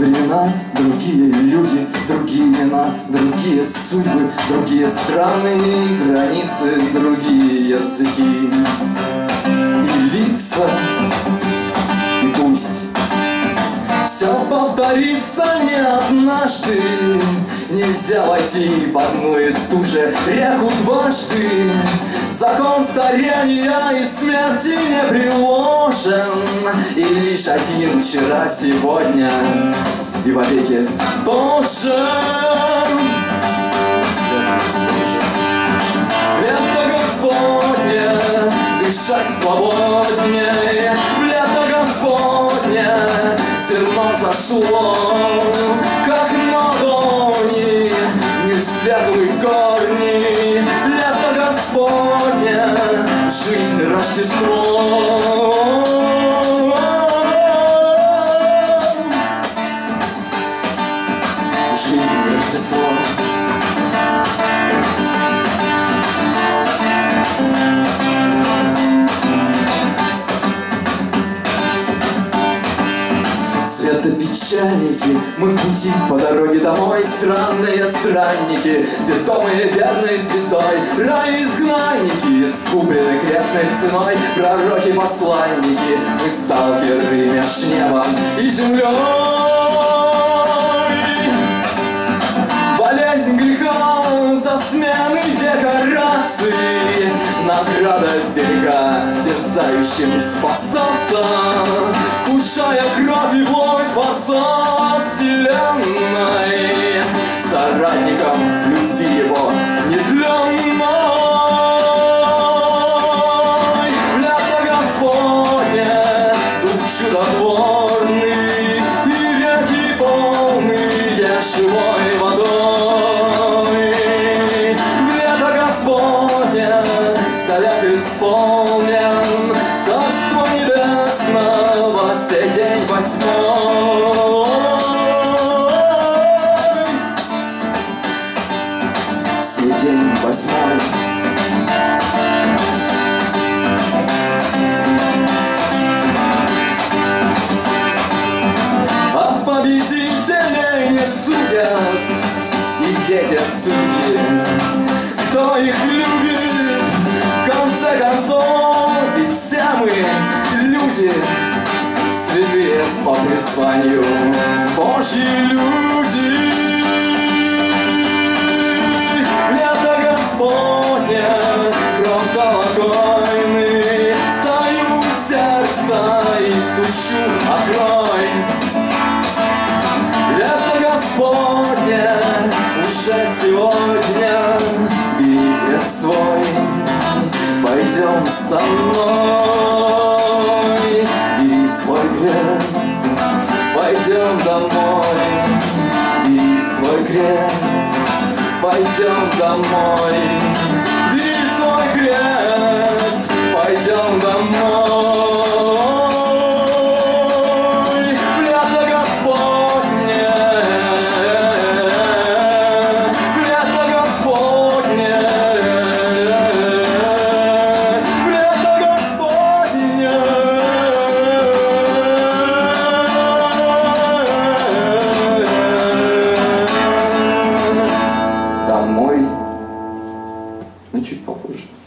времена, другие люди, другие имена, другие судьбы, другие страны, границы, другие языки и лица. И пусть все повторится не однажды, нельзя войти в одну и ту же реку дважды. Закон старения и смерти не приложен, и лишь один вчера, сегодня и вовеки тот же. Лето Господне, дышать свободнее, лето Господне, зерно зашло, как на ладони, мир светлый корни. Лето Господне, жизнь Рождество. Жизнь Рождество. Светопечальники, мы в пути по дороге домой, странные странники, ведомые верной звездой, рай-изгнанники, искуплены крестной ценой, пророки-посланники, мы сталкеры меж небом и землей. Болезнь греха за смены декораций, награда берега терзающим спасаться, вкушая кровь и боль Творца вселенной, соратником любви его нетленной. Лето Господне, дух чудотворный, и реки полные живой водой. Лето Господне, завет исполнен, Царство Небесного, сей день 8. Сей день 8. А победителей не судят и дети судьи, кто их любит, в конце концов, ведь все мы люди, святые по призванию, Божьи люди. Лето Господне, кровь колокольный, стою в сердце и стучу, открой. Лето Господне, уже сегодня, бери крест свой, пойдем со мной. Бери свой крест, пойдем домой. Бери свой крест, пойдем домой. Бери свой крест, пойдем домой. Лето Господне, лето Господне, лето Господне. Домой, но чуть попозже.